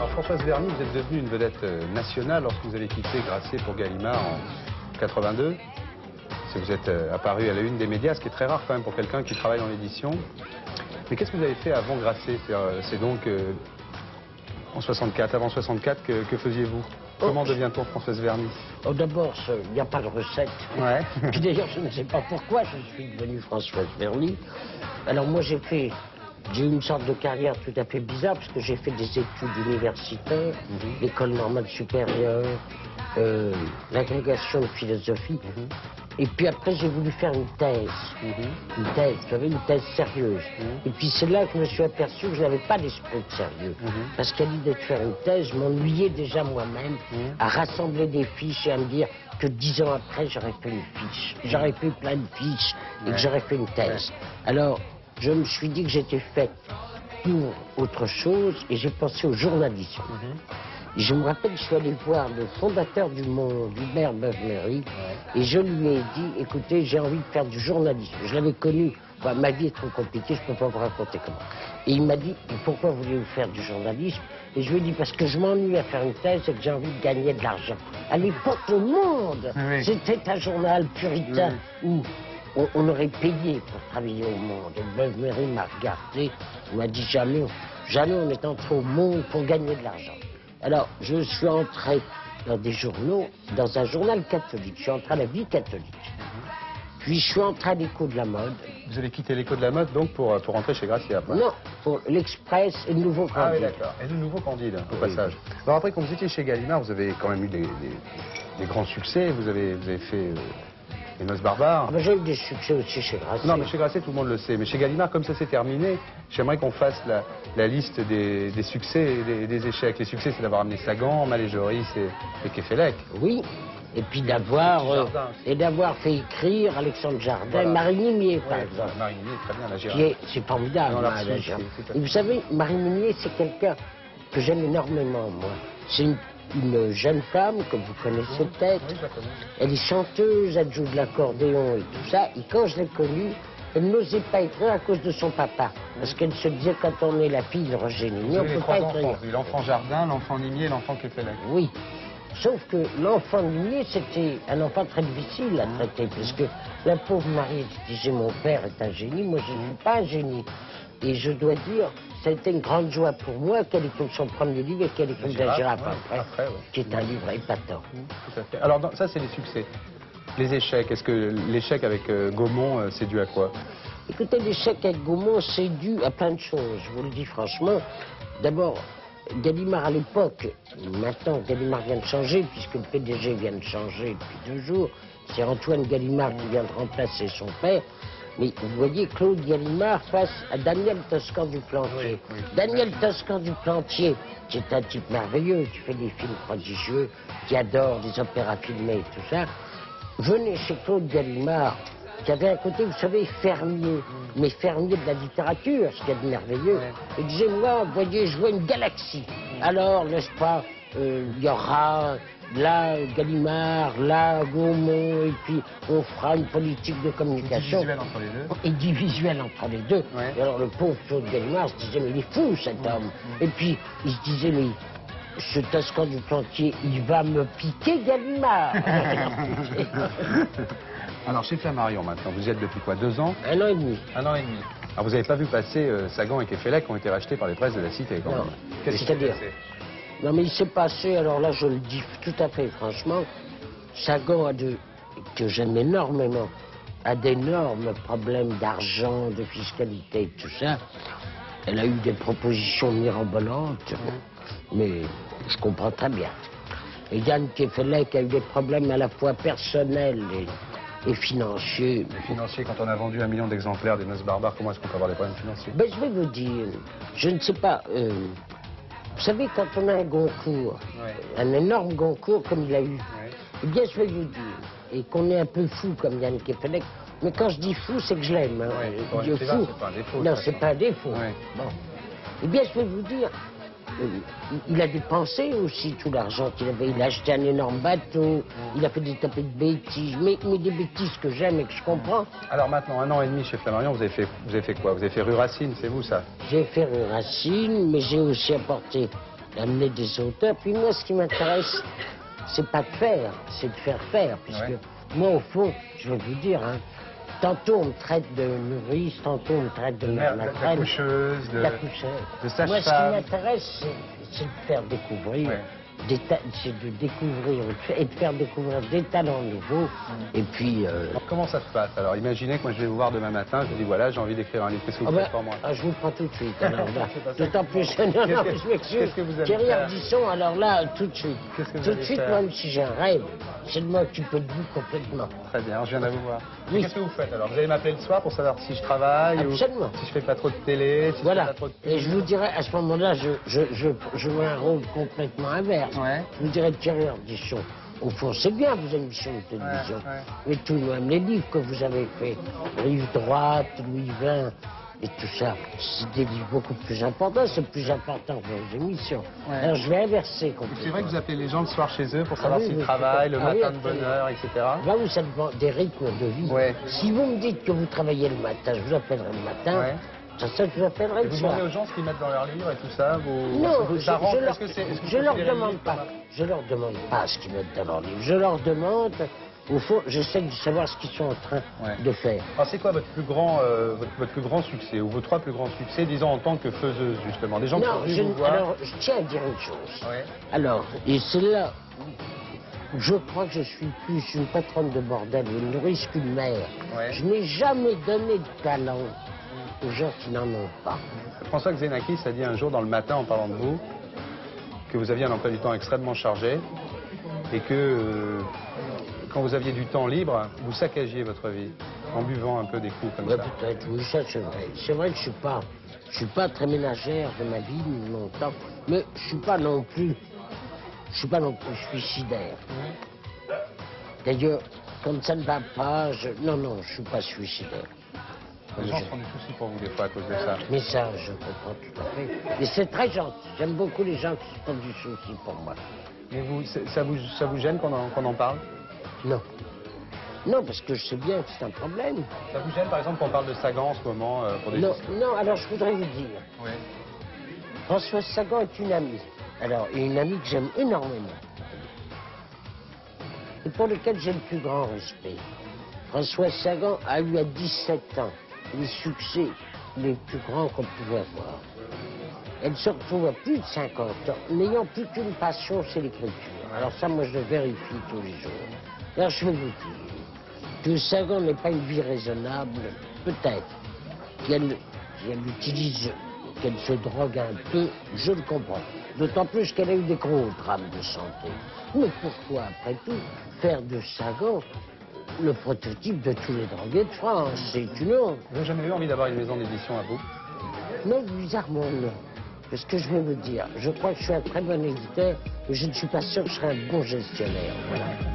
Alors Françoise Verny, vous êtes devenue une vedette nationale lorsque vous avez quitté Grasset pour Gallimard en 82. Vous êtes apparu à la une des médias, ce qui est très rare quand même pour quelqu'un qui travaille dans l'édition. Mais qu'est-ce que vous avez fait avant Grasset? C'est donc en 64. Avant 64, que faisiez-vous? Comment devient-on Françoise Verny? D'abord, il n'y a pas de recette. Ouais. Puis d'ailleurs, je ne sais pas pourquoi je suis devenue Françoise Verny. Alors moi, j'ai eu une sorte de carrière tout à fait bizarre, parce que j'ai fait des études universitaires, l'école normale supérieure, l'agrégation de philosophie. Et puis après, j'ai voulu faire une thèse. Une thèse, vous savez, une thèse sérieuse. Et puis c'est là que je me suis aperçu que je n'avais pas d'esprit de sérieux. Parce qu'à l'idée de faire une thèse, je m'ennuyais déjà moi-même à rassembler des fiches et à me dire que 10 ans après, j'aurais fait une fiche. J'aurais fait plein de fiches et que j'aurais fait une thèse. Alors, je me suis dit que j'étais faite pour autre chose et j'ai pensé au journalisme. Et je me rappelle, je suis allé voir le fondateur du Monde, Hubert Beuve-Méry, et je lui ai dit, écoutez, j'ai envie de faire du journalisme. Je l'avais connu, ma vie est trop compliquée, je ne peux pas vous raconter comment. Et il m'a dit, pourquoi voulez-vous faire du journalisme? Et je lui ai dit, parce que je m'ennuie à faire une thèse et que j'ai envie de gagner de l'argent. À l'époque, le Monde, c'était un journal puritain où on aurait payé pour travailler au Monde. Et Beuve-Méry m'a regardé, il m'a dit, jamais on est entré au Monde pour gagner de l'argent. Alors, je suis entré dans des journaux, dans un journal catholique. Je suis entré à la vie catholique. Puis je suis entré à l'Écho de la mode. Vous avez quitté l'Écho de la mode, donc, pour rentrer chez Grasset après? Non, pour l'Express et le Nouveau Candide. Ah oui, d'accord. Et le Nouveau Candide, au passage. Alors après, quand vous étiez chez Gallimard, vous avez quand même eu des grands succès. Vous avez fait... Les Noces Barbares. J'ai eu des succès aussi chez Grasset. Non, mais chez Grasset, tout le monde le sait. Mais chez Gallimard, comme ça s'est terminé, j'aimerais qu'on fasse la liste des succès et des échecs. Les succès, c'est d'avoir amené Sagan, Malé Joris et Kefelec. Oui, et puis d'avoir fait écrire Alexandre Jardin, Marie Nimier, par exemple. Marie Nimier, très bien, la Gérard. C'est formidable, la Gérard. Et vous savez, Marie Nimier, c'est quelqu'un que j'aime énormément, moi. C'est une jeune femme, comme vous connaissez peut-être. Oui, je la connais. Elle est chanteuse, elle joue de l'accordéon et tout ça. Et quand je l'ai connue, elle n'osait pas écrire à cause de son papa. Parce qu'elle se disait, quand on est la fille de Roger Nimier, on ne peut pas écrire. L'enfant Jardin, l'enfant Nimier et l'enfant Kefelec. Oui. Sauf que l'enfant Nimier, c'était un enfant très difficile à traiter. Parce que la pauvre Marie disait, mon père est un génie, moi je ne suis pas un génie. Et je dois dire, ça a été une grande joie pour moi qu'elle écrive son premier livre et qu'elle écrive La Girafe après, qui est un livre épatant. Tout à fait. Alors ça, c'est les succès. Les échecs, est-ce que l'échec avec Gaumont, c'est dû à quoi? Écoutez, l'échec avec Gaumont, c'est dû à plein de choses, je vous le dis franchement. D'abord, Gallimard à l'époque, maintenant Gallimard vient de changer, puisque le PDG vient de changer depuis 2 jours, c'est Antoine Gallimard qui vient de remplacer son père. Mais vous voyez Claude Gallimard face à Daniel Toscan du Plantier. Daniel Toscan du Plantier, qui est un type merveilleux, qui fait des films prodigieux, qui adore des opéras filmés et tout ça. Venez chez Claude Gallimard, qui avait un côté, vous savez, fermier, mais fermier de la littérature, ce qu'il y a de merveilleux. Et disait, moi, vous voyez, je vois une galaxie. Alors, n'est-ce pas, il y aura... là, Gallimard, là, Gaumont, et puis on fera une politique de communication. Visuel entre les deux. Et dit visuel entre les deux. Et alors le pauvre Claude Gallimard se disait, mais il est fou cet homme. Et puis il se disait, mais ce Toscan du Plantier, il va me piquer Gallimard. Alors chez Flammarion maintenant, vous y êtes depuis quoi, 2 ans? 1 an et demi. 1 an et demi. Alors vous n'avez pas vu passer Sagan et Kefelec qui ont été rachetés par les presses de la Cité quand même. Qu'est-ce qui s'est passé? Non, mais il s'est passé, alors là, je le dis tout à fait franchement, Sagan que j'aime énormément, a d'énormes problèmes d'argent, de fiscalité et tout ça. Elle a eu des propositions mirobolantes, mais je comprends très bien. Et Yann Kefelec a eu des problèmes à la fois personnels et financiers. Financiers, quand on a vendu 1 million d'exemplaires des Noces Barbares, comment est-ce qu'on peut avoir des problèmes financiers? Ben, je vais vous dire, je ne sais pas... vous savez, quand on a un Goncourt, un énorme Goncourt comme il a eu, eh bien, je vais vous dire, et qu'on est un peu fou comme Yann Kefelec, mais quand je dis fou, c'est que je l'aime. Fou. C'est pas un défaut. Non, c'est pas un défaut. Bon. Eh bien, je vais vous dire, il a dépensé aussi tout l'argent qu'il avait. Il a acheté un énorme bateau, il a fait des tapés de bêtises, mais des bêtises que j'aime et que je comprends. Alors maintenant, 1 an et demi chez Flammarion, vous avez fait quoi? Vous avez fait Rue Racine, c'est vous ça? J'ai fait Rue Racine, mais j'ai aussi apporté amener des auteurs. Puis moi, ce qui m'intéresse, c'est pas de faire, c'est de faire faire. Puisque moi, au fond, je vais vous dire, hein, tantôt on me traite de nourrice, tantôt on me traite de mère matrenne. De coucheuse, de sage-femme. Moi, ce qui m'intéresse, c'est de faire découvrir. C'est de découvrir et de faire découvrir des talents nouveaux. Et puis... Alors, comment ça se passe? Alors, imaginez que moi je vais vous voir demain matin, je vous dis voilà, j'ai envie d'écrire un livre. Qu'est-ce que vous faites pour moi? Je vous prends tout de suite. Alors là, d'autant plus... Non, je m'excuse. Thierry Ardisson, alors là, tout de suite. Tout de suite, même si j'ai un rêve, c'est de m'occuper de vous complètement. Très bien, alors je viendrai vous voir. Oui. Qu'est-ce que vous faites alors? Vous allez m'appeler le soir pour savoir si je travaille? Absolument. Ou si je fais pas trop de télé, si voilà. je fais pas trop de... Et je vous dirais, à ce moment-là, je joue un rôle complètement inverse. Je vous dirais, Thierry Ardisson, au fond, c'est bien vos émissions de télévision, mais tout de même les livres que vous avez faits, Rive droite, Louis XX et tout ça, c'est des livres beaucoup plus importants, c'est plus important que vos émissions. Alors je vais inverser complètement. C'est vrai que vous appelez les gens le soir chez eux pour savoir s'ils travaillent, le matin de bonne heure, etc. Là où ça dépend des rythmes de vie. Si vous me dites que vous travaillez le matin, je vous appellerai le matin. Ça, je vous appellerai le soir. Vous demandez aux gens ce qu'ils mettent dans leurs livres et tout ça? Non, je leur demande pas. Je leur demande pas ce qu'ils mettent dans leurs livres. Je leur demande, au fond, j'essaie de savoir ce qu'ils sont en train de faire. Alors c'est quoi votre plus grand succès, ou vos 3 plus grands succès, disons en tant que faiseuse, justement? Des gens qui sont venus vous voir. Alors, je tiens à dire une chose. Alors, et c'est là, je crois que je suis plus une patronne de bordel, une nourrice qu'une mère. Je n'ai jamais donné de talent aux gens qui n'en ont pas. François Xenakis a dit un jour dans Le Matin en parlant de vous que vous aviez un emploi du temps extrêmement chargé et que quand vous aviez du temps libre, vous saccagiez votre vie en buvant un peu des coups comme ça. Peut-être, oui, ça c'est vrai. C'est vrai que je suis pas très ménagère de ma vie longtemps, mais je suis pas non plus suicidaire. D'ailleurs, comme ça ne va pas, non, je suis pas suicidaire. Les gens font du souci pour vous des fois à cause de ça. Mais ça, je comprends tout à fait. Et c'est très gentil. J'aime beaucoup les gens qui se font du souci pour moi. Mais vous, ça vous gêne qu'on en parle? Non. Non, parce que je sais bien que c'est un problème. Ça vous gêne, par exemple, qu'on parle de Sagan en ce moment pour des... Non, alors je voudrais vous dire. Françoise Sagan est une amie. Alors, une amie que j'aime énormément. Et pour laquelle j'ai le plus grand respect. Françoise Sagan a eu à 17 ans les succès les plus grands qu'on pouvait avoir. Elle se retrouve à plus de 50 ans, n'ayant plus qu'une passion, c'est l'écriture. Alors ça, moi, je le vérifie tous les jours. Alors je vais vous dire que Sagan n'est pas une vie raisonnable, peut-être. Qu'elle utilise, qu'elle se drogue un peu, je le comprends. D'autant plus qu'elle a eu des gros drames de santé. Mais pourquoi, après tout, faire de Sagan le prototype de tous les drogués de France? C'est une honte. Vous n'avez jamais eu envie d'avoir une maison d'édition à vous? Non, bizarrement, non. Parce que je vais vous dire, je crois que je suis un très bon éditeur, mais je ne suis pas sûr que je serai un bon gestionnaire. Voilà.